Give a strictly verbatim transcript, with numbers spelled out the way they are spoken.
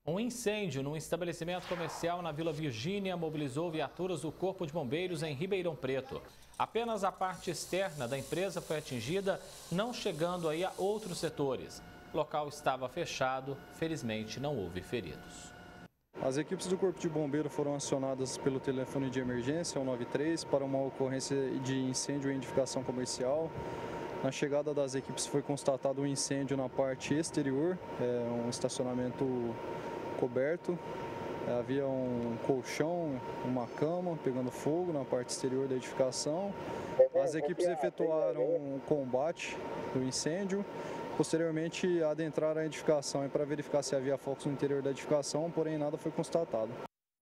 Um incêndio num estabelecimento comercial na Vila Virgínia mobilizou viaturas do Corpo de Bombeiros em Ribeirão Preto. Apenas a parte externa da empresa foi atingida, não chegando aí a outros setores. O local estava fechado, felizmente não houve feridos. As equipes do Corpo de Bombeiro foram acionadas pelo telefone de emergência cento e noventa e três para uma ocorrência de incêndio em edificação comercial. Na chegada das equipes foi constatado um incêndio na parte exterior, é, um estacionamento coberto. Havia um colchão, uma cama pegando fogo na parte exterior da edificação. As equipes efetuaram um combate do incêndio. Posteriormente, adentraram a edificação para verificar se havia focos no interior da edificação, porém nada foi constatado.